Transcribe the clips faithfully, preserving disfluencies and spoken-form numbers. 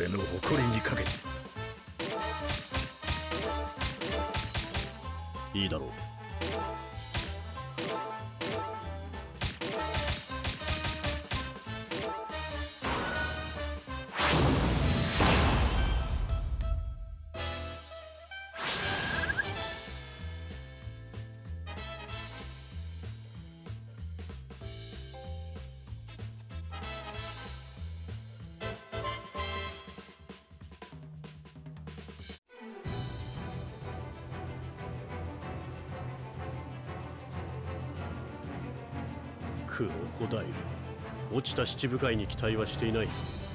俺の誇りにかけて。いいだろう。クロコダイル、落ちた七部会に期待はしていない。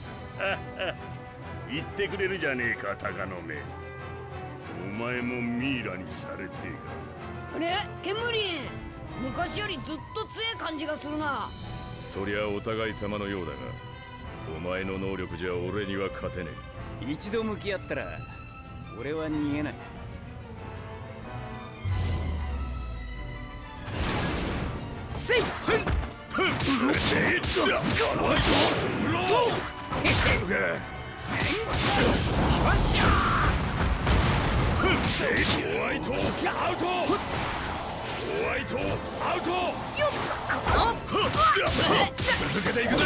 言ってくれるじゃねえか、鷹の目。お前もミイラにされてえか。 あれ、ケムリン、昔よりずっと強い感じがするな。 そりゃお互い様のようだが、お前の能力じゃ俺には勝てねえ。一度向き合ったら俺は逃げない。せいホワイトアウト、ホワイトアウト。続けていくぜ。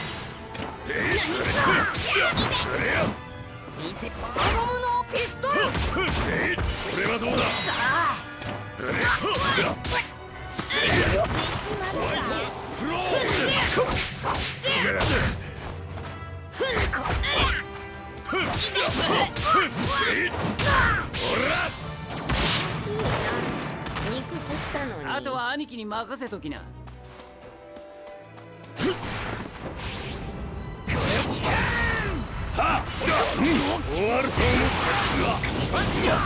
見て、このゴムのピストル。 これはどうだ。 肉食ったのに。 あとは兄貴に任せときな。 はっ、終わると思った。くそじゃ。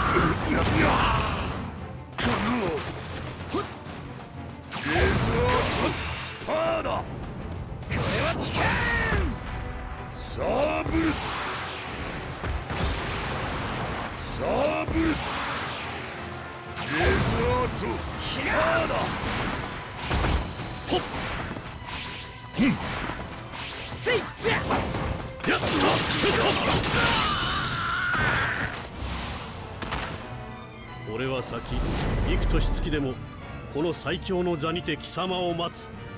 ゲーズオートスパーだ。これは危険。さあブルス、さあブルス、ゲーズオートスパーだ。ほっ、うん、せいっ、やった。 俺は先、幾年月でもこの最強の座にて貴様を待つ。